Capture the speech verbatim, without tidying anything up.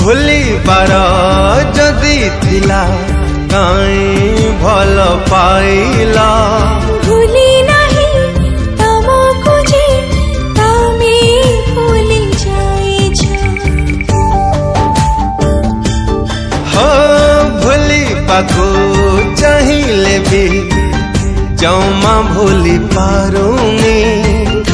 भूली पार जदि थिला काई भल पाइला भूली नहीं तमको जे तमे भूली जाइछ हो भूली पाको चाहिए भी जमा भूली पारूनी